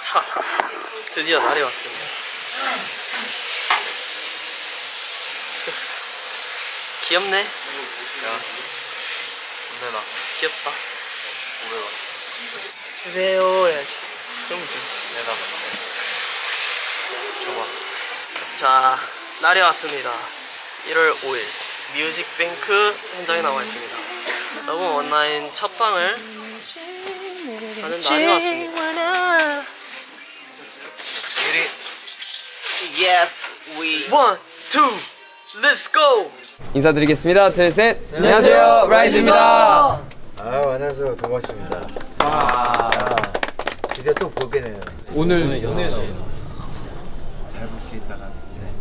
드디어 날이 왔습니다. 귀엽네. 야, 내놔. 귀엽다. 500원. 주세요 해야지. 그럼 줘. 내놔. 줘봐. 자, 날이 왔습니다. 1월 5일 뮤직뱅크 현장에 나와 있습니다. 러브 원나인 첫 방을 하는 날이 왔습니다. Yes, we 1, 2, let's go. 인사드리겠습니다. 둘, 셋. 안녕하세요, 라이즈입니다. 안녕하세요, 동원씨입니다. 드디어 또 보게 되네요. 오늘 연애 잘 볼 수 있다가.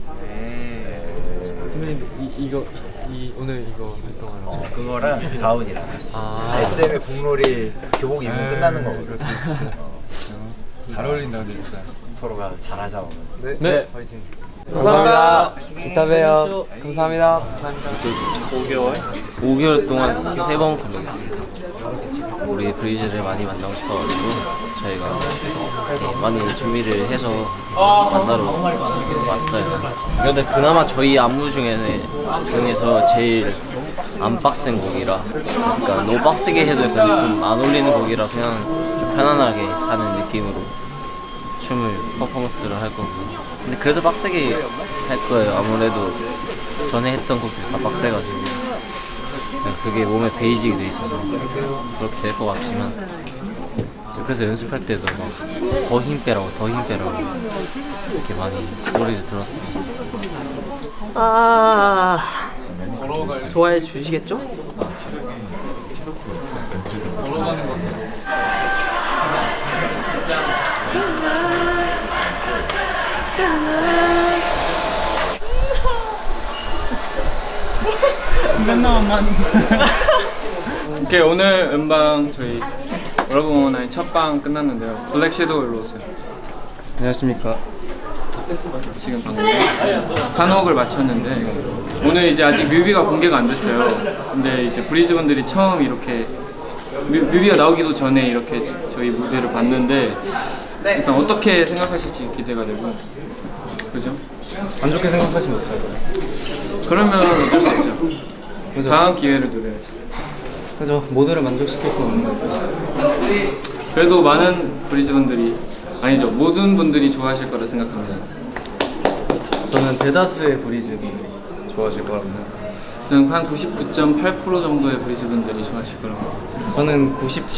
선배님 오늘 이거 활동하러 그거랑 다운이랑 같이. SM의 국놀이 교복 입으면 끝나는 거거든. 잘 어울린다 근데 진짜. 서로가 잘하자 오늘. 네. 화이팅. 감사합니다. 이따 봬요. 감사합니다. 5개월 동안 3번 감독했습니다. 우리 브리즈를 많이 만나고 싶어가지고 저희가 많이 준비를 해서 만나러 왔어요. 근데 그나마 저희 안무 중에서 제일 안 빡센 곡이라, 그러니까 너무 빡세게 해도 좀 안 어울리는 곡이라 그냥 좀 편안하게 하는 느낌으로 춤을 퍼포먼스를 할 거고, 근데 그래도 빡세게 할 거예요. 아무래도 전에 했던 곡들이 다 빡세가지고 그게 몸에 베이직이 돼 있어서 그렇게 될 것 같지만, 그래서 연습할 때도 막 더 힘 빼라고 이렇게 많이 소리를 들었어요. 좋아해 주시겠죠? 걸어가는 거. 오케이, 오늘 음방 저희 러브 원나인 첫방 끝났는데요. 블랙 섀도우로 오세요. 안녕하십니까. 지금 방금 산옥을 마쳤는데 오늘 이제 아직 뮤비가 공개가 안 됐어요. 근데 이제 브리즈 분들이 처음 이렇게 뮤비가 나오기도 전에 이렇게 저희 무대를 봤는데 일단 어떻게 생각하실지 기대가 되고, 그죠? 안 좋게 생각하시면 어떡해요? 그러면 어쩔 수 없죠. 그죠? 다음 기회를 노려야지. 그죠? 모두를 만족시킬 수 없는 거죠. 그래도 많은 브리즈 분들이, 아니죠, 모든 분들이 좋아하실 거라 생각합니다. 저는 대다수의 브리즈분들이 좋아하실 거라고 생각합니다. 저는 한 99.8% 정도의 브리즈 분들이 좋아하실 거라고 생각합니다. 저는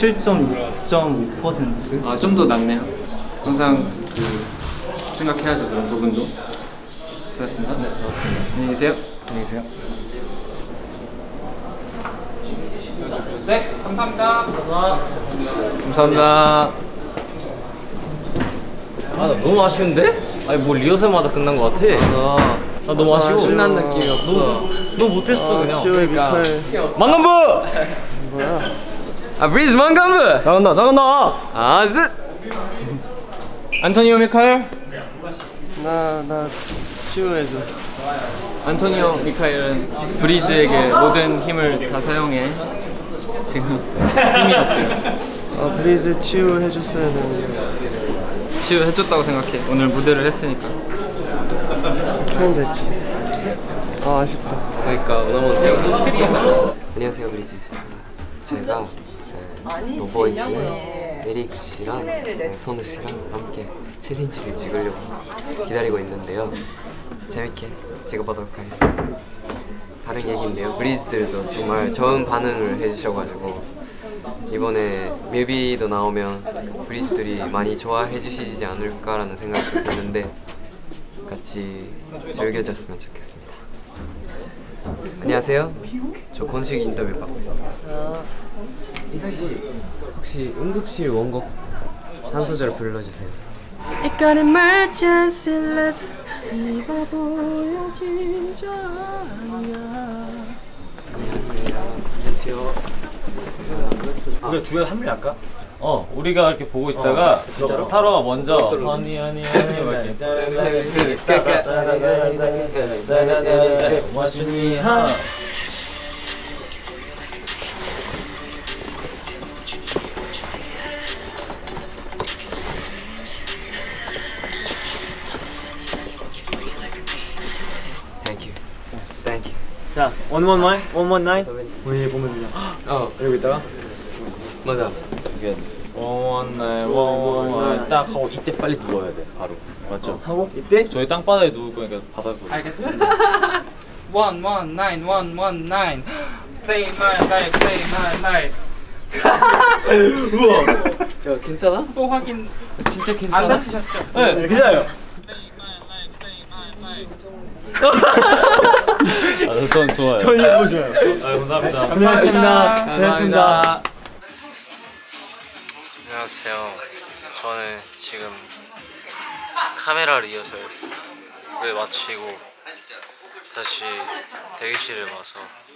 97.6.5%. 아, 좀 더 낫네요. 항상 생각해야죠, 그런 부분도. 수고하셨습니다. 네, 고맙습니다. 안녕히 계세요. 안녕히 계세요. 네, 감사합니다. 감사합니다. 나 너무 아쉬운데? 아니 뭐 리허설마다 끝난 것 같아. 나 너무 아쉬워. 신난 느낌이 없어. 너 못했어 그냥. 그러니까. 망간부! 뭐야? 브리즈 망간부! 잘한다. 안토니오 미카엘? 나 치유해줘. 안토니오 미카엘은 브리즈에게 모든 힘을 다 사용해 지금 힘이 없어요. 브리즈 치유해줬어야 되는데. 치유해줬다고 생각해. 오늘 무대를 했으니까. 그럼 됐지. 아쉽다. 그러니까 오늘 안녕하세요 브리즈. 저희가 노보이즈의 에릭 씨랑 선우 씨랑 함께 챌린지를 찍으려고 기다리고 있는데요. 재밌게 찍어보도록 하겠습니다. 다른 얘기인데요, 브리즈들도 정말 좋은 반응을 해주셔가지고 이번에 뮤비도 나오면 브리즈들이 많이 좋아해 주시지 않을까라는 생각이 드는데 같이 즐겨줬으면 좋겠습니다. 안녕하세요. 저 건식 인터뷰 받고 있습니다. 이사씨, 혹시 응급실 원곡 한 소절 불러주세요. I got emergency left. 네 바보야 진짜 아니야. 안녕하세요. 우리가 두개 한 번에 할까? 우리가 이렇게 보고 있다가 진짜로? 타로가 먼저 허니 허니 허니 자, 119. 우리 보면 되냐? 이러고 있다가 맞아. 119. 딱 하고 이때 빨리 누워야 돼. 바로. 맞죠? 하고 이때 저희 땅바닥에 누울 거니까 바닥에 누워. 알겠습니다. 119. Say my life, say my life. 우와. 야 괜찮아? 또 확인. 진짜 괜찮아? 안 다치셨죠? 네, 괜찮아요. 전 좋아요. 저희 너무 좋아요. 감사합니다. 감사합니다. 감사합니다. 안녕하세요. 저는 지금 카메라 리허설을 마치고 다시 대기실에 와서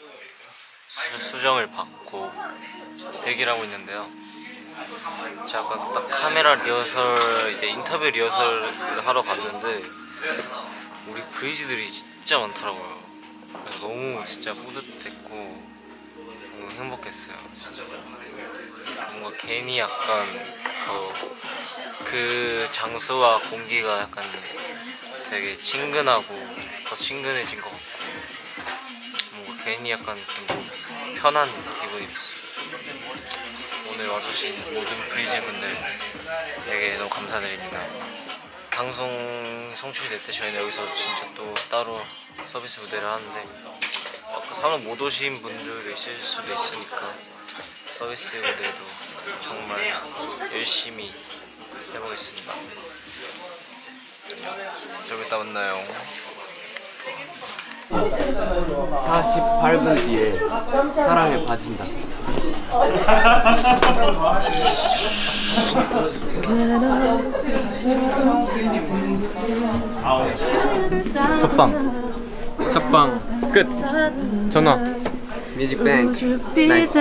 수정을 받고 대기를 하고 있는데요. 제가 아까 딱 카메라 리허설 이제 인터뷰 리허설을 하러 갔는데 우리 브이즈들이 진짜 많더라고요. 그래서 너무 진짜 뿌듯했고 너무 행복했어요. 진짜 뭔가 괜히 약간 더 그 장소와 공기가 약간 되게 친근하고 더 친근해진 것 같고 뭔가 괜히 약간 좀 편한 기분이 들었어요. 오늘 와주신 모든 브이즈 분들에게 너무 감사드립니다. 방송 성출될 때 저희는 여기서 진짜 또 따로 서비스 무대를 하는데 아까 상암 못 오신 분들도 있을 수도 있으니까 서비스 무대도 정말 열심히 해보겠습니다. 좀 이따 만나요. 48분 뒤에 사랑에 빠진다. 첫방 끝. 전화. 뮤직뱅크 나이스.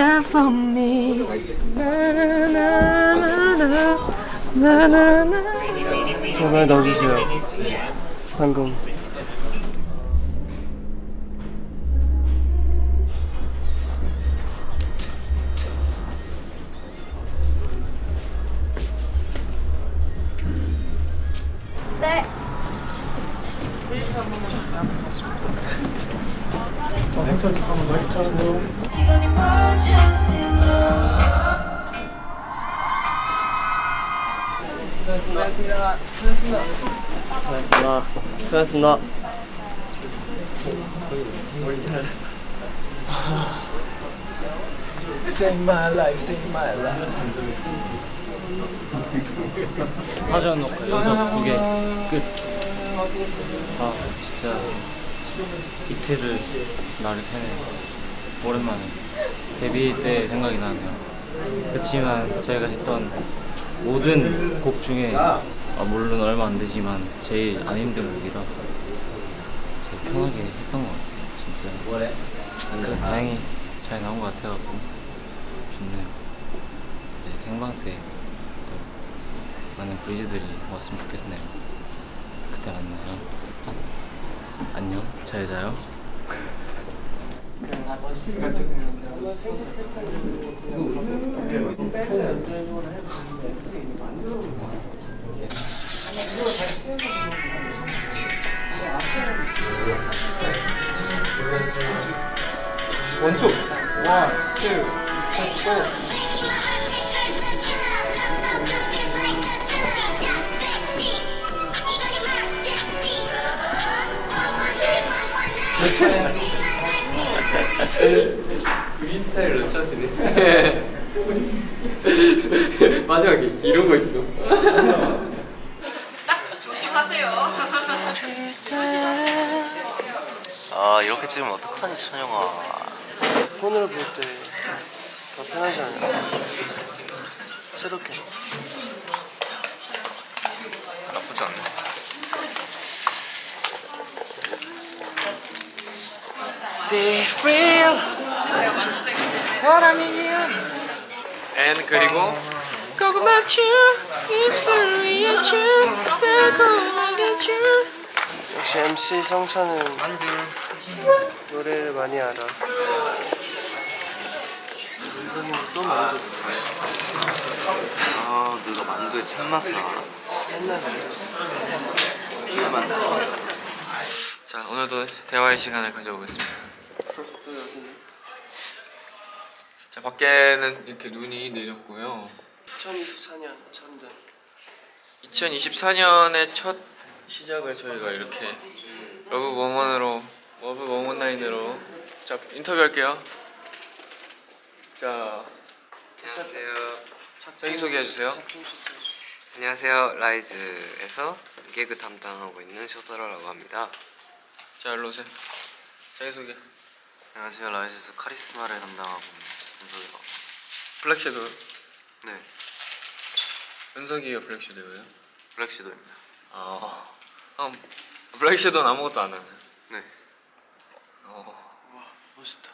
제발 넣어주세요. 방금 네. 수고하셨습니다. Save my life, save my life. 사전 연속 2개 끝. 아 진짜 이틀을 날을 새네. 오랜만에 데뷔 때 생각이 나네요. 그렇지만 저희가 했던 모든 곡 중에 물론 얼마 안 되지만 제일 안 힘든 곡이라 제일 편하게 했던 것 같아요. 진짜 그래 다행히 잘 나온 것 같아가지고 좋네요. 이제 생방 때 또 많은 브리즈들이 왔으면 좋겠네요. 그때 만나요. 안녕, 잘 자요. 원투. 원, 투, 렛츠 고. 프리스타일로 쳐지네. 마지막에 이런 거 있어. 조심하세요. 아 이렇게 찍으면 어떡하니 천영아. 폰으로 볼 때 더 편하지 않을까? 새롭게. 나쁘지 않네. Say real. And 그리고 고구마추 입술 위에 춤 달콤하게 춤. 역시 MC 성찬은 노래를 많이 알아. 윤선이 또 만두. 아 너가 만두의 참맛을 알아? 맨날 만두였어. 왜 만들었어? 자 오늘도 대화의 시간을 가져보겠습니다. 밖에는 이렇게 눈이 내렸고요. 2024년 전전. 2024년의 첫 시작을 저희가 이렇게 러브원원라인으로 자 인터뷰할게요. 자 안녕하세요. 자기소개해 주세요. 안녕하세요. 라이즈에서 개그 담당하고 있는 쇼타로라고 합니다. 자 일로 오세요. 자기소개. 안녕하세요. 라이즈에서 카리스마를 담당하고 있는 은석이라고. 블랙섀도우. 네, 은석이가 블랙섀도우예요? 블랙섀도우입니다. 아, 블랙섀도우는 아무것도 안 하네. 네. 와 멋있다.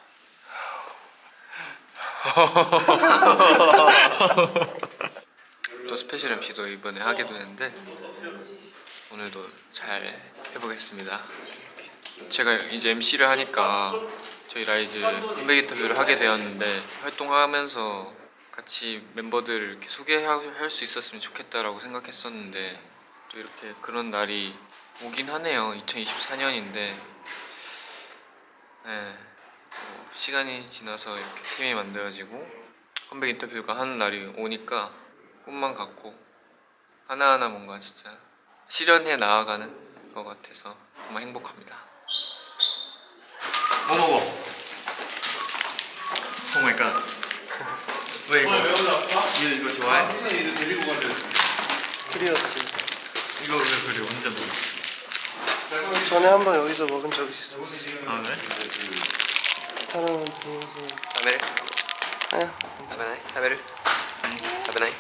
또 스페셜 MC도 이번에 하게 되는데 오늘도 잘 해보겠습니다. 제가 이제 MC를 하니까 저희 라이즈 컴백 인터뷰를 하게 되었는데 활동하면서 같이 멤버들을 이렇게 소개할 수 있었으면 좋겠다라고 생각했었는데 또 이렇게 그런 날이 오긴 하네요. 2024년인데 네, 시간이 지나서 이렇게 팀이 만들어지고 컴백 인터뷰가 하는 날이 오니까 꿈만 같고 하나하나 뭔가 진짜 실현해 나아가는 것 같아서 정말 행복합니다. 뭐 먹어? 오 마이 갓. 왜 이거? 이거 좋아해? 그리웠지. 이거 왜 그래? 언제 먹어? 전에 한번 여기서 먹은 적이 있었어. 아 그래? 사람은 보면서. 다베를? 아야. 다베나이? 다베를? 다베나이?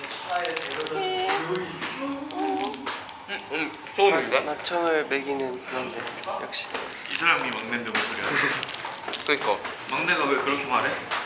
좋은데? 마청을 먹이는 그런데 역시. 이 사람이 막내인데 뭔 소리야? 그니까. 막내가 왜 그렇게 말해?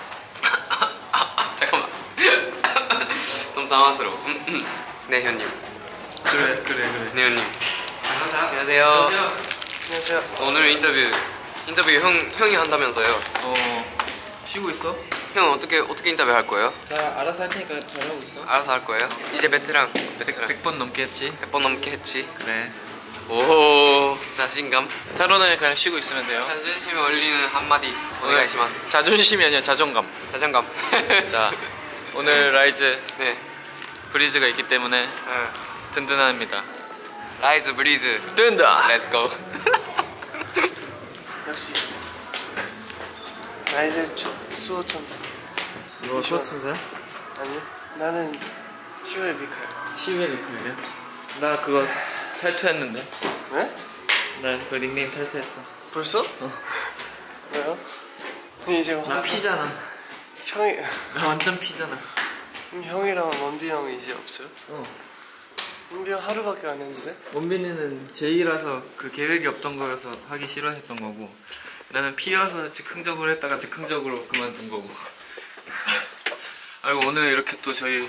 잠깐만. 너무 당황스러워. 네 형님. 그래. 네 형님. 안녕하세요. 안녕하세요. 오늘 인터뷰 형이 한다면서요? 쉬고 있어? 형 어떻게 인터뷰 할 거예요? 자 알아서 할 테니까 잘하고 있어. 알아서 할 거예요? 이제 베테랑 100번 넘게 했지? 100번 넘게 했지. 그래. 오 자신감. 타로는 그냥 쉬고 있으면 돼요. 자존심이 올리는 한마디 오네가이시마스. 자존심이 아니라 자존감. 자존감. 자 오늘 라이즈 네. 브리즈가 있기 때문에 든든합니다. 라이즈 브리즈 든다. 렛츠고. 역시. 라이즈 수호천사. 이거 쇼트인가요? 아니 나는 치유의 미카엘. 치유의 미카엘이야? 나 그거 탈퇴했는데. 왜? 나 그 닉네임 탈퇴했어. 벌써? 왜요? 이제 나 피잖아. 형이 나 완전 피잖아. 형이랑 원비 형이 이제 없어요? 원비 형 하루밖에 안 했는데? 원빈이는 제2라서 그 계획이 없던 거여서 하기 싫어했던 거고 나는 P여서 즉흥적으로 했다가 즉흥적으로 그만둔 거고. 그리고 오늘 이렇게 또 저희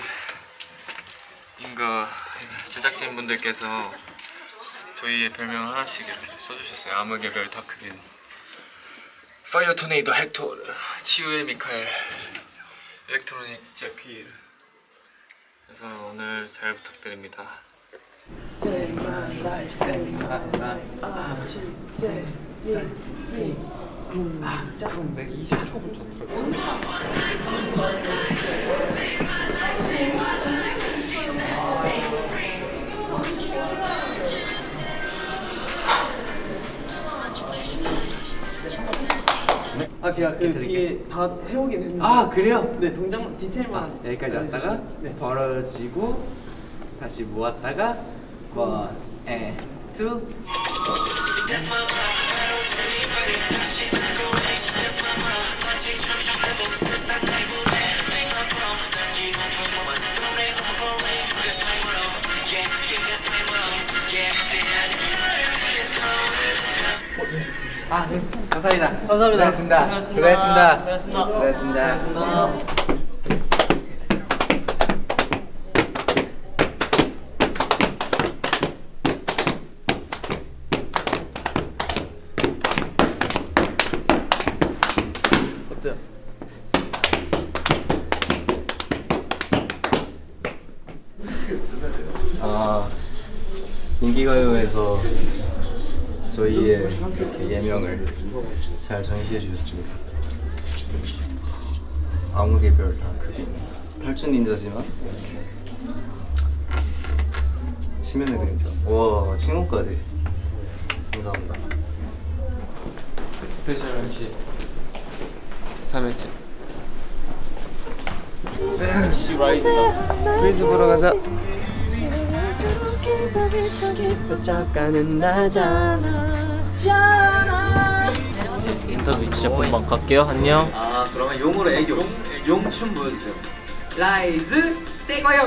제작진 분들께서 저희의 별명 하나씩 이렇게 써주셨어요. 암흑의 별 다크빈, 파이어 토네이도 헥토르, 치유의 미카엘, 일렉트로닉 제필. 그래서 오늘 잘 부탁드립니다. 아 제가 그 뒤에 다 해오긴 했는데. 아 그래요? 네 동작 디테일만 여기까지 왔다가 벌어지고 다시 모았다가 1, 2 네. 감사합니다. 감사합니다. 수고하셨습니다. 어때요? 인기가요에서 저희의 이렇게 예명을 잘 전시해 주셨습니다. 아무 개별 다 크게 탈출 닌자지만 심연의 그림자. 와, 칭호까지. 감사합니다. 스페셜 MC 3회째. 브리즈 보러 가자. 작가는 나잖아. 인터뷰 진짜 본방 갈게요. 안녕. 아 그러면 용으로 애교. 용춤 보여주세요. 라이즈 찍어요.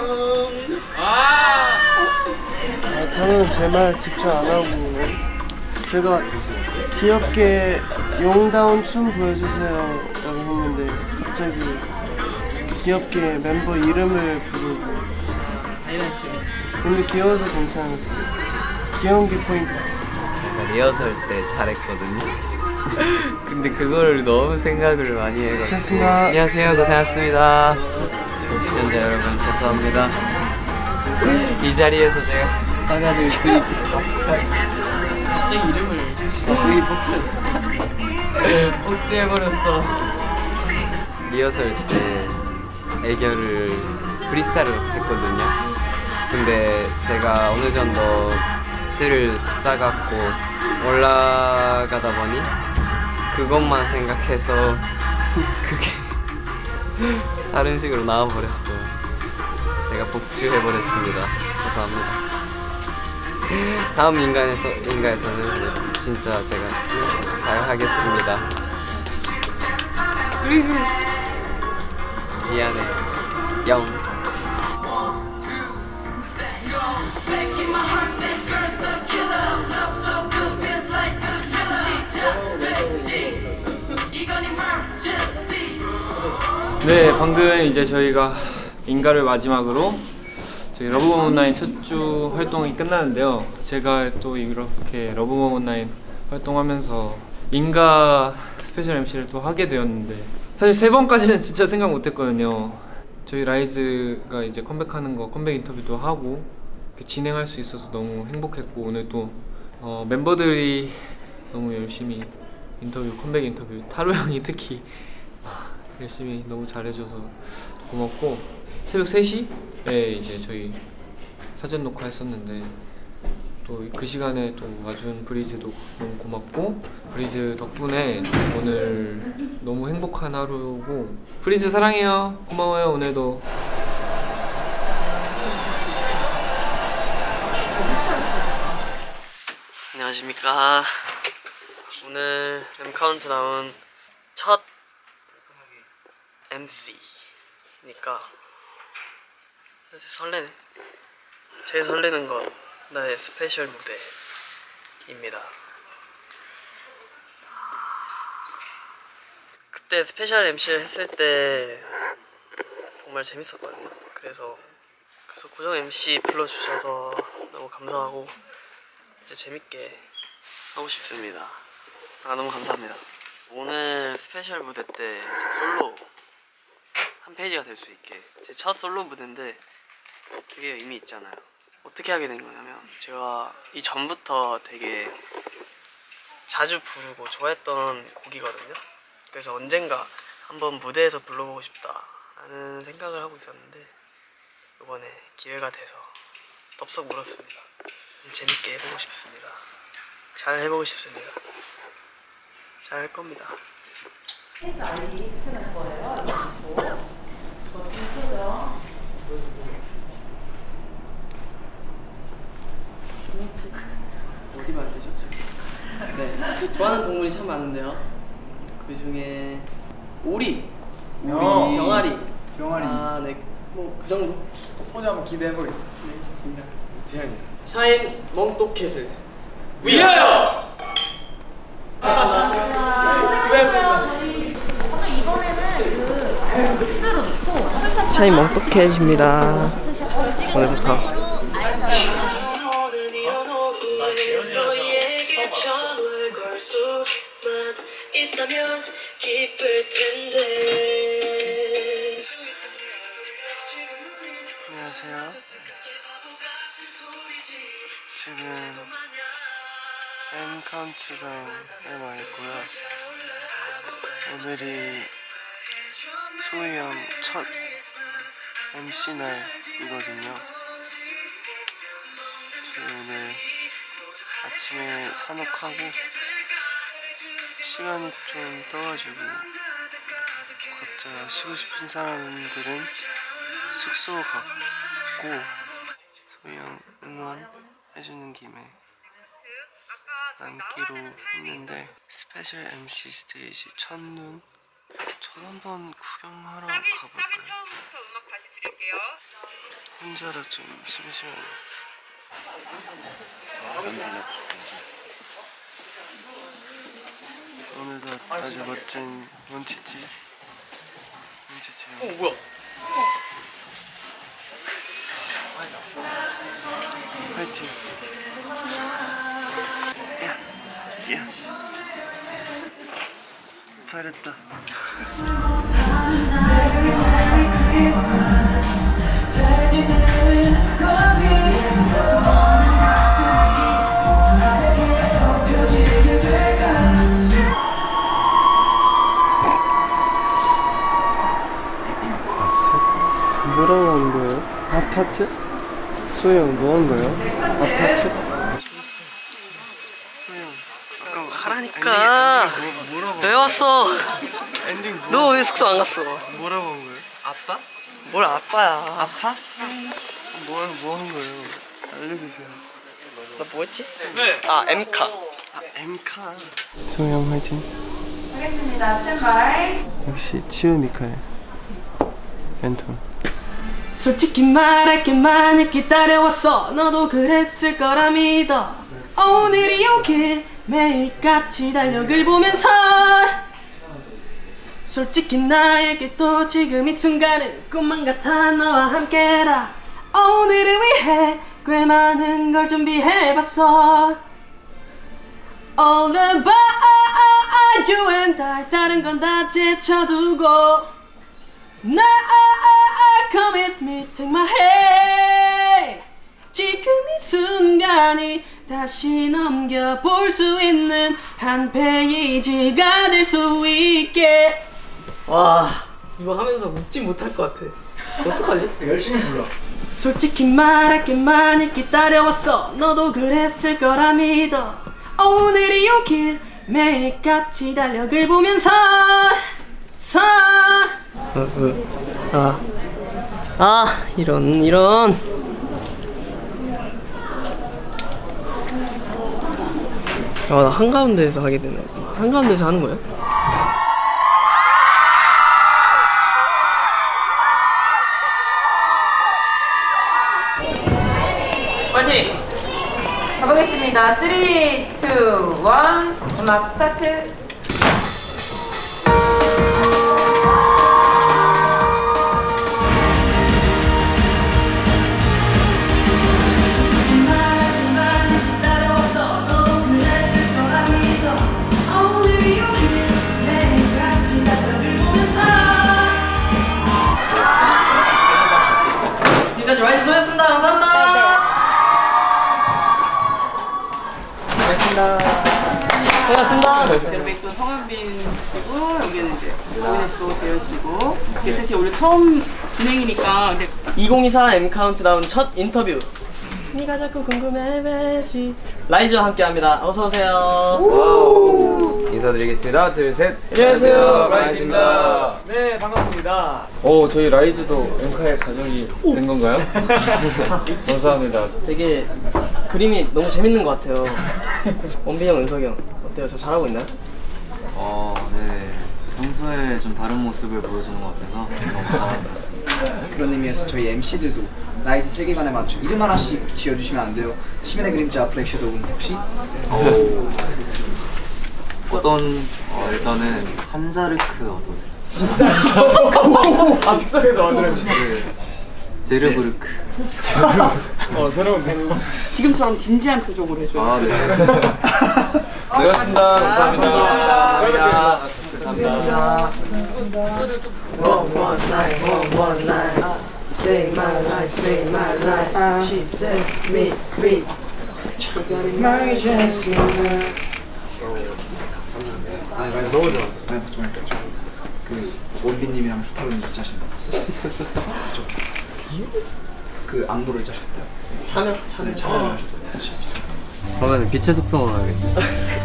저는 제 말 직접 안 하고 제가 귀엽게 용다운 춤 보여주세요 라고 했는데 갑자기 귀엽게 멤버 이름을 부르고 근데 귀여워서 괜찮았어요. 귀여운 게 포인트. 제가 리허설 때 잘했거든요. 근데 그거를 너무 생각을 많이 해가지고. 고맙습니다. 안녕하세요, 고생하셨습니다. 시청자 여러분 죄송합니다. 이 자리에서 제가 사과를 드리고 갑자기 이름을 복주해버렸어. 리허설 때 애교를 프리스타일로 했거든요. 근데 제가 어느 정도 틀을 짜갖고 올라가다 보니 그것만 생각해서 그게 다른 식으로 나와버렸어요. 제가 복주해버렸습니다. 죄송합니다. 다음 인가에서는 진짜 제가 잘 하겠습니다. 미안해. 영. 네, 방금 이제 저희가 인가를 마지막으로 저희 러브모먼9 첫 주 활동이 끝나는데요. 제가 또 이렇게 러브모먼9 활동하면서 인가 스페셜 MC를 또 하게 되었는데 사실 3번까지는 진짜 생각 못했거든요. 저희 라이즈가 이제 컴백하는 거 컴백 인터뷰도 하고 이렇게 진행할 수 있어서 너무 행복했고 오늘 또 멤버들이 너무 열심히 컴백 인터뷰 타로 형이 특히 열심히 너무 잘해줘서 고맙고 새벽 3시에 이제 저희 사전 녹화했었는데 또 그 시간에 또 와준 브리즈도 너무 고맙고 브리즈 덕분에 오늘 너무 행복한 하루고 브리즈 사랑해요. 고마워요. 오늘도 안녕하십니까. 오늘 엠카운트 나온 첫 MC니까 설레네. 제일 설레는 건 나의 스페셜 무대입니다. 그때 스페셜 MC를 했을 때 정말 재밌었거든요. 그래서 고정 MC 불러주셔서 너무 감사하고 진짜 재밌게 하고 싶습니다. 너무 감사합니다. 오늘 스페셜 무대 때 제 솔로 한 페이지가 될 수 있게 제 첫 솔로 무대인데 되게 의미 있잖아요. 어떻게 하게 된 거냐면 제가 이전부터 되게 자주 부르고 좋아했던 곡이거든요. 그래서 언젠가 한번 무대에서 불러보고 싶다라는 생각을 하고 있었는데 이번에 기회가 돼서 덥석 물었습니다. 재밌게 해보고 싶습니다. 잘 해보고 싶습니다. 잘 할 겁니다. 어디 말이죠? 네, 좋아하는 동물이 참 많은데요. 그 중에 오리, 병아리. 아, 네, 뭐 그 정도. 포즈 한번 기대해 보겠습니다. 네, 좋습니다. 재현이. 샤인 멍또캣을 위하여. 샤인 멍또캣입니다. 오늘부터. 안녕하세요. 지금 M카운트다운에 와 있고요. 오늘이 소희 형 첫 MC 날이거든요. 저희 오늘 아침에 산옥하고 시간이 좀 떠가지고 각자 쉬고 싶은 사람들은 숙소 갔고 소희 형 응원해주는 김에 남기로 했는데 스페셜 MC 스테이지 첫눈 전 한번 구경하러 가볼까요? 사비 처음부터 음악 다시 드릴게요. 혼자라 좀 심심하네. 오늘도 아주 멋진 원치티 형. 뭐야? 화이팅. 야. 잘했다. 뭐라고 하는 거예요? 아파트? 소희 형 뭐 한 거예요? 아파트? 가라니까. 왜 왔어? 엔딩 너 왜 숙소 안 갔어? 뭐라고 한 거예요? 아빠? 뭘 아빠야? 아파? 뭐 한 거예요? 알려주세요. 나 뭐했지? 네. 아 M카. M카. 소희 형 화이팅. 하겠습니다. 스탠바이. 역시 치우 미카엘. 멘토. 솔직히 말할게 많이 기다려왔어. 너도 그랬을 거라 믿어. 오늘이 오길 매일같이 달력을 보면서 솔직히 나에게 또 지금 이 순간은 꿈만 같아. 너와 함께라. 오늘을 위해 꽤 많은 걸 준비해봤어. All about you and I. 다른 건 다 제쳐두고 나 come with me, take my hand. 지금 이 순간이 다시 넘겨볼 수 있는 한 페이지가 될 수 있게. 와, 이거 하면서 웃지 못할 것 같아. 어떡하지? 열심히 불러. 솔직히 말할게 많이 기다려왔어. 너도 그랬을 거라 믿어. 오늘이 오길 매일같이 달력을 보면서 이런 나 한가운데에서 하게 되네. 한가운데에서 하는 거야? 화이팅! 가보겠습니다. 3, 2, 1 음악 스타트. 지금까지 와이즈 소였습니다. 감사합니다. 고맙습니다. 여러분 있으면 성현빈이고 여기는 이제 오인에스도 대현씨고 이렇게 셋이 오늘 처음 진행이니까 2024 M 카운트다운 첫 인터뷰. 네가 자꾸 궁금해 왜지? 라이즈와 함께합니다. 어서 오세요. 인사드리겠습니다. 둘, 셋. 안녕하세요, 라이즈입니다. 네, 반갑습니다. 저희 라이즈도 엠카의 가족이 된 건가요? 감사합니다. 되게 그림이 너무 재밌는 것 같아요. 원빈 형, 은석이 형 어때요? 저 잘하고 있나요? 네. 평소에 좀 다른 모습을 보여주는 것 같아서 너무 잘하는 것 같습니다. 그런 의미에서 저희 MC들도 라이즈 세계관에 맞춰 이름 하나씩 지어주시면 안 돼요? 시민의 그림자 블랙 섀도우 은석 씨. 일단은 한자르크 어떠세요? 즉석에서 만들어주신 제르부르크. 새로운데. 지금처럼 진지한 표정으로 해줘요. 네. 고맙습니다. 감사합니다. 감사합니다. One night, say my life, say my life. She set me free. Emergency. 너무 좋아. 원빈님이랑 쇼타로님 같이 하신다. 그 안무를 짜셨대요. 참여. 네, 참여를 하셨대요. 그러면 빛의 속성으로 가야겠다.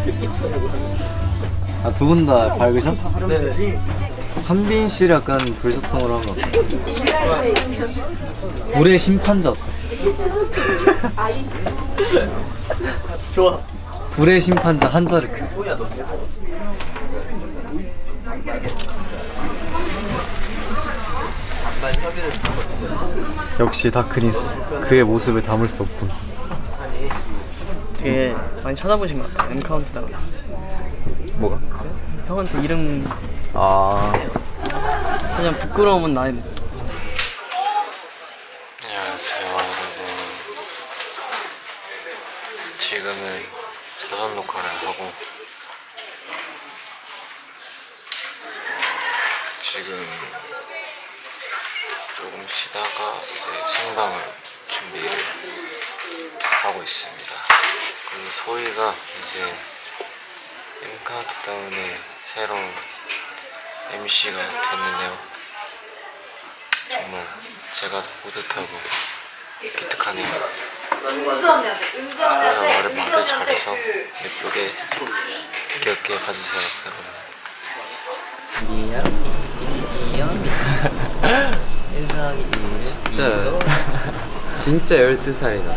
아, 두 분 다 밝으셔? 네. 한빈 씨를 약간 불 속성으로 하면 어때? 불의 심판자 어때? 좋아. 불의 심판자 한자르크. 역시 다크니스. 그의 모습을 담을 수 없군. 되게 많이 찾아보신 것 같아요. M카운트다운. 뭐가? 형은 또 이름 그냥 부끄러움은 나의 목. 안녕하세요 여러분. 지금은 사전 녹화를 하고 지금 조금 쉬다가 이제 생방을 준비를 하고 있습니다. 그리고 소희가 이제 M카운트다운의 새로운 MC가 됐는데요. 정말 제가 뿌듯하고 기특하네요. 소희가 말을 잘해서 예쁘게 귀엽게 봐주세요 여러분. 진짜 12살이다.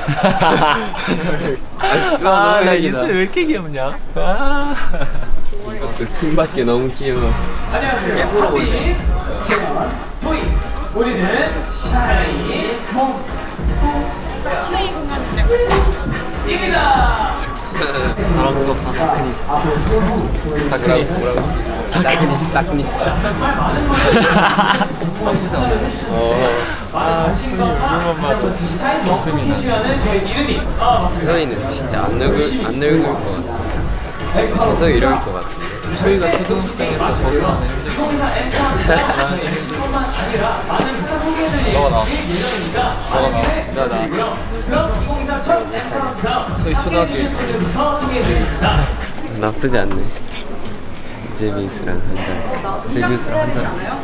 야, 예슬 왜 이렇게 귀엽냐? 킹밖에 너무 귀여워. 깨물어 보이네. 소희, 우리는 샤이 입니다. 사랑스럽다 다크니스. 다크니스. 소희는 진짜 안 늙을 것 같아. 계속 이럴 것 같은데. 저희가 초등학생에서 벗어나면 너가 나왔어. 내가 나왔어. 저희 초등학교 나쁘지 않네. 제비우스랑 한잔.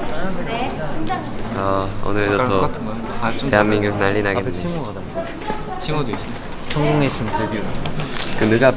아, 오늘도 또 대한민국 난리 나겠네. 칭호도 있어. 천공의 신 제비우스. 그 누가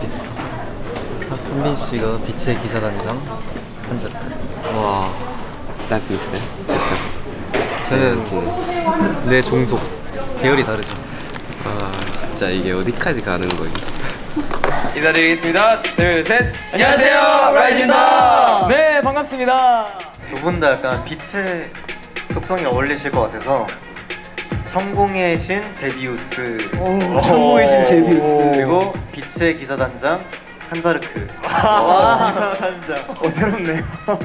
한빈 씨가 빛의 기사단장 한자르크. 와, 딱 있어요. 저는 내 종속 계열이 다르죠. 아, 진짜 이게 어디까지 가는 거지? 인사드리겠습니다. 둘, 셋. 안녕하세요, 라이즈입니다. 네, 반갑습니다. 두 분 다 약간 빛의 속성이 어울리실 것 같아서 천공의 신 제비우스. 천공의 신 제비우스. 그리고 빛의 기사단장 한자르크. 기사단장. 새롭네요.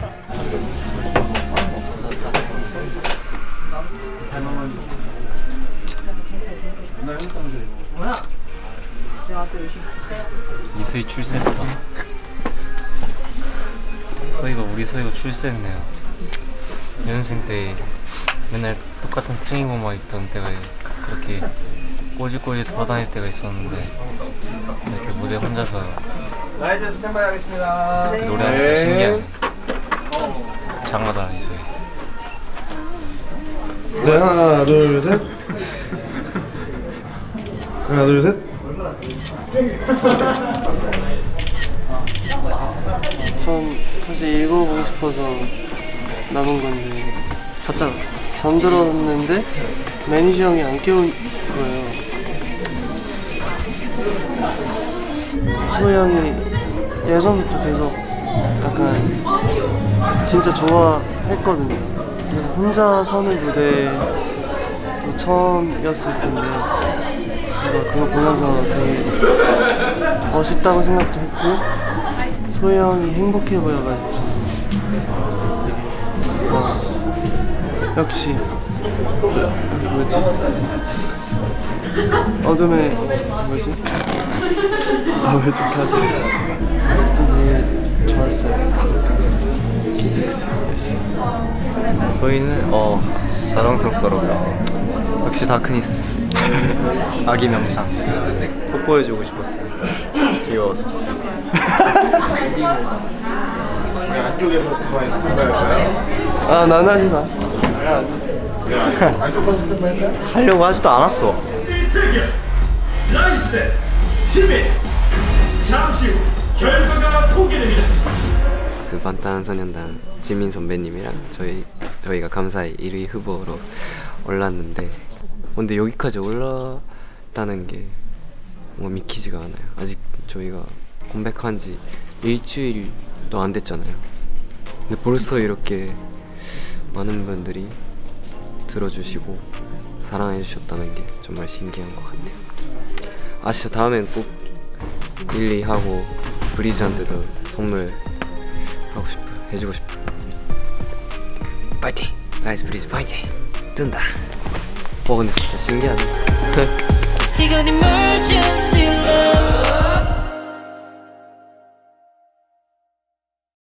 이수희 출세했다. 우리 소희가 출세했네요. 연습생 때 맨날 똑같은 트레이닝복만 입던 때가 그렇게 꼬질꼬질 돌아다닐 때가 있었는데 이렇게 무대 혼자서 라이즈 스탠바이 하겠습니다. 이렇게 노래하는 게 신기하네. 장하다 이수희. 네, 하나, 둘, 셋. 하나, 둘, 셋. 전 사실 읽어보고 싶어서 나온 건데 잠들었는데 매니저 형이 안 깨운 거예요. 소희 형이 예전부터 계속 약간 진짜 좋아했거든요. 그래서 혼자 서는 무대도 처음이었을 텐데 그거 보면서 되게 멋있다고 생각도 했고 소희 형이 행복해 보여가지고 되게 역시 뭐지? 어둠의 뭐지? 왜 이렇게 하지? 어쨌든 되게 좋았어요. 기특스. 저희는 자랑스럽더라고요. 역시 다크니스. 아기 명창. 뽀뽀해주고 싶었어요. 귀여워서. 우리 안쪽에서 스탠바이 할까요? 아, 난 하지 마. 안쪽 가서 스탠바이 할까요? 하려고 하지도 않았어. 라이즈 대 시민. 잠시 후 결과가 공개됩니다. 그 방탄소년단 지민 선배님이랑 저희가 감사히 1위 후보로 올랐는데, 근데 여기까지 올랐다는 게 뭔가 믿기지가 않아요. 아직 저희가 컴백한 지 일주일도 안 됐잖아요. 근데 벌써 이렇게 많은 분들이 들어주시고 사랑해 주셨다는 게 정말 신기한 것 같아요. 진짜 다음엔 꼭 1, 2 하고 브리즈한테도 선물 하고 싶어, 해주고 싶어. 파이팅! 라이즈 브리즈 파이팅! 뜬다. 근데 진짜 신기하다. 이건 emergency.